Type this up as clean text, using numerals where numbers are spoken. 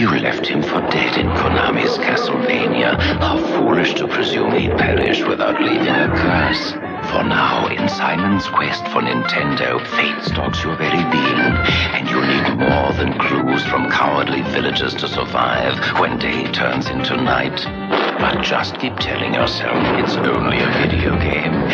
You left him for dead in Konami's Castlevania. How foolish to presume he'd perish without leaving a curse. For now, in Simon's quest for Nintendo, fate stalks your very being, and you need more than clues from cowardly villagers to survive when day turns into night. But just keep telling yourself it's only a video game.